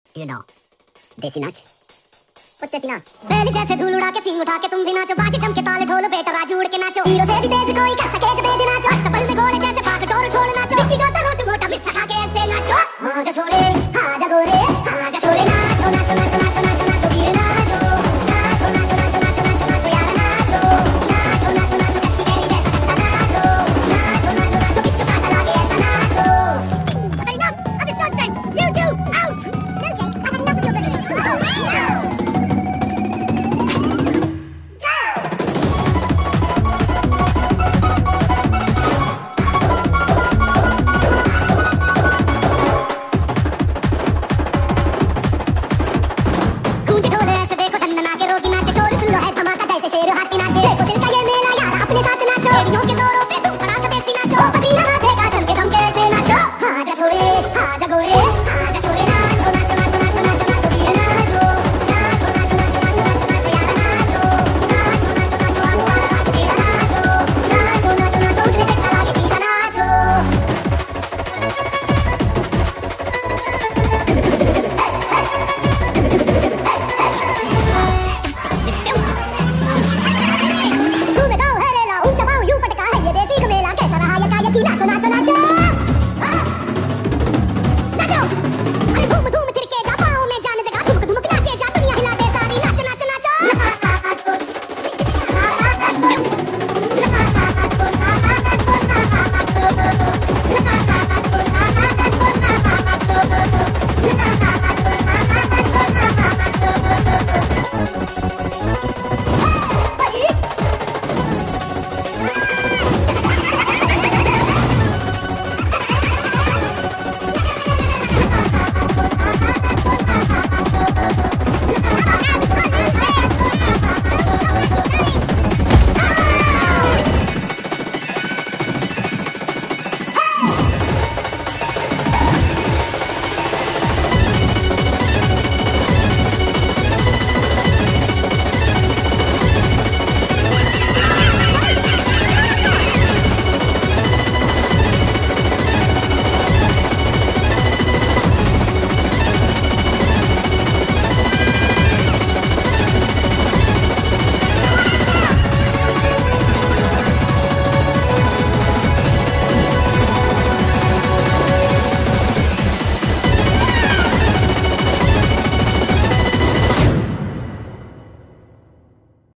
Do you know देसी नाच? कुछ देसी नाच बेली जैसे धूल उड़ा के सिंग उठा के तुम भी नाचो, बाजे जम के ताल ढोल बेटा राजू उड़ के नाचो, हीरो से भी तेज कोई कर सके जो बेद नाचो, अस्तबल में घोड़े जैसे भाग डोर छोड़ नाचो, मिट्टी जो तो रोट मोटा मिर्च खा के ऐसे नाचो, हाँ जो छोड़े